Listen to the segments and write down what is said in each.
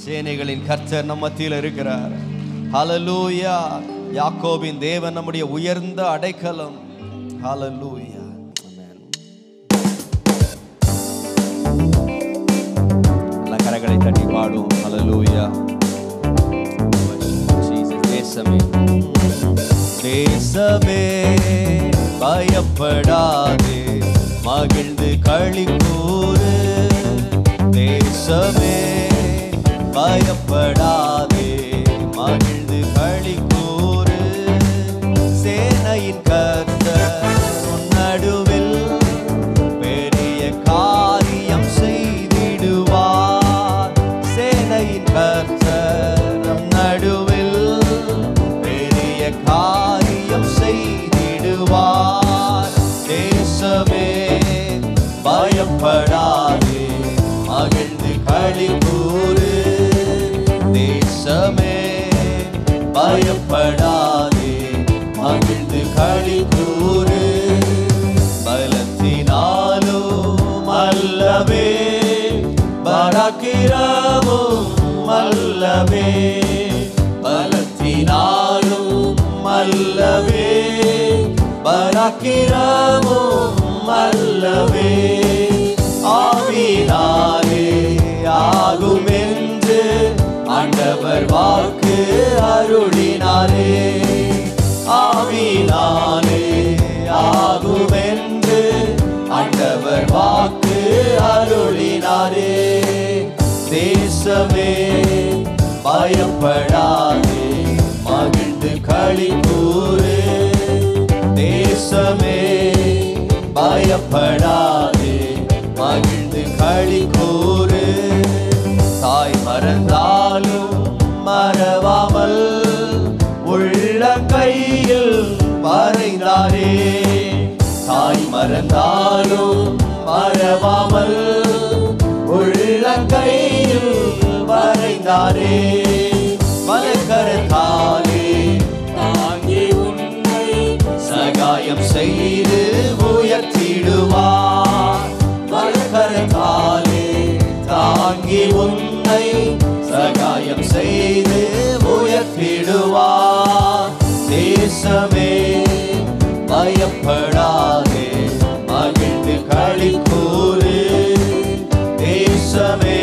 சேனைகளின் கர்த்தர் நம்ம மத்தியில் இருக்கிறார். ஹல்லேலூயா. யாக்கோபின் தேவன் நம்முடைய உயர்ந்த அடைக்கலம். ஹல்லேலூயா. ஆமென். எல்லாம் கரங்களை தட்டி பாடுவோம். ஹல்லேலூயா. தேசமே தேசமே பயப்படாதே, மகிழ்ந்து களி கூறு. தேசமே பயப்படாதே, மகிழ்ந்து களி கூறு. சேனையின் கர்த்தர் உன் நடுவில் பெரிய காரியம் செய்திடுவார். சேனையின் கர்த்தர் நம் நடுவில் பெரிய காரியம் செய்திடுவார். தேசமே பயப்படாதே, மகிழ்ந்து களி கூறு. தேசமே பயப்படாதே, மகிழ்ந்து களி கூறு. பலத்தினாலும் அல்லவே, பராக்கிரமும் அல்லவே. பலத்தினாலும் அல்லவே, பராக்கிரமும் அல்லவே. ஆவினாலே ஆகும் என்று ஆண்டவர் வாக்கு அருளினாரே. ஆவினாலே ஆகும் என்று ஆண்டவர் வாக்கு அருளினாரே. தேசமே பயப்படாதே, மகிழ்ந்து களி கூறு. தேசமே பயப்படாதே, மகிழ்ந்து களி கூறு. தாய் மறந்தாலும் மறவாமல் உள்ள கையில் வரைந்தாரே. தாய் மறந்தாலும் மறவாமல் உள்ள கையில் வரைந்தாரே. மலக்கரத்தாலே தாங்கி உன்னை சகாயம் செய்து உயர்த்திடுவார். மலக்கரத்தாலே தாங்கி உன்னை சகாயம் செய்து உயர்த்திடுவார். தேசமே பயப்படாதே, மகிழ்ந்து களி கூறு. தேசமே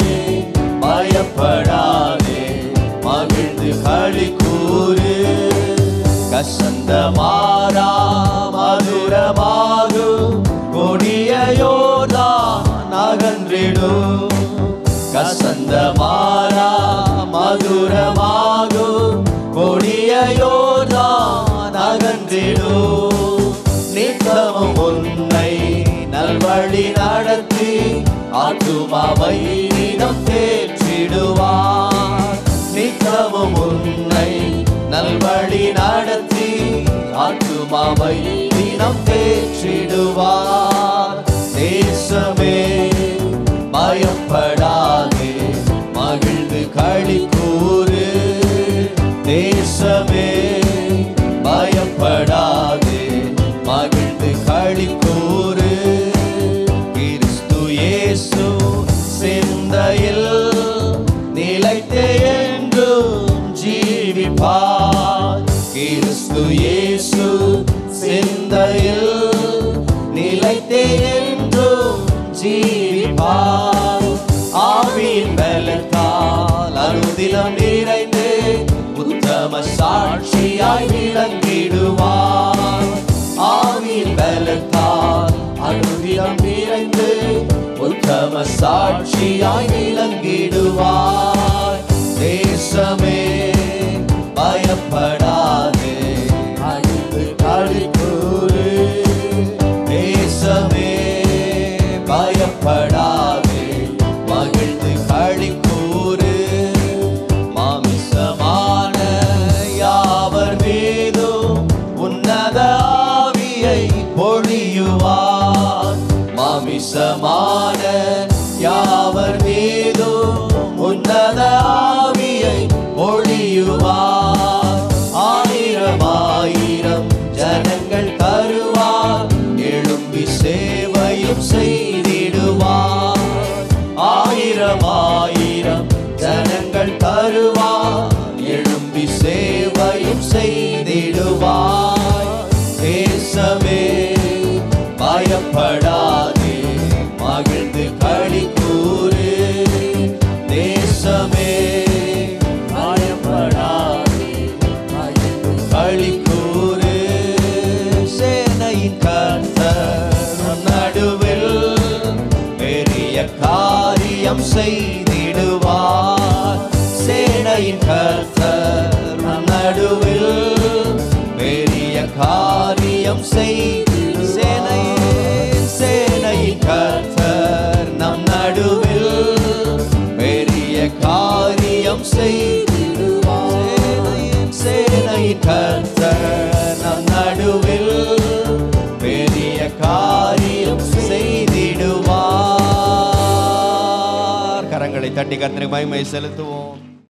பயப்படாதே, மகிழ்ந்து களி கூறு. கசந்த மாறா மதுரமாகும் கொடிய யோர்தான் அகன்றிடும். கசந்த மாறா மதுரமாகும் கொடிய யோர்தான் அகன்றிடும். நித்தமும் உன்னை நல்வழி நடத்தி ஆத்துமாவை நிதம் தேற்றிடுவார். நித்தமும் உன்னை நல்வழி நடத்தி ஆத்துமாவை தினம் தேற்றிடுவார். தேசமே பயப்படாதே, மகிழ்ந்து களி கூறு. தேசமே பயப்படாதே, மகிழ்ந்து களி கூறு. கிறிஸ்து இயேசு சிந்தையில் நிலைத்தே என்றும் ஜீவிப்பார். கிறிஸ்து இயேசு சிந்தையில் நிலைத்தே என்றும் ஜீவிப்பார். ஆவியின் பலத்தால் அனுதினம் நிறைந்து உத்தம சாட்சியாய் விளங்கிடுவார். ஆவியின் பலத்தால் அனுதினம் நிறைந்து உத்தம சாட்சியாய் விளங்கிடுவார். தேசமே பயப்படாதே, மகிழ்ந்து களி கூறு. தேசமே பயப்படாதே, மகிழ்ந்து களி கூறு. மாமிசமான யாவர் மீதும் உன்னத ஆவியை பொழியுவார். மாமிசமான யாவர் மீதும் கர்த்தர் நம் நடுவில் பெரிய காரியம் சேனையின் கர்த்தர் நம் நடுவில் பெரிய காரியம் சேனையின் கர்த்தர் நம் நடுவில் பெரிய காரியம் செய்திடுவார். கரங்களை தட்டி கர்த்தருக்கு மகிமை செலுத்துவோம்.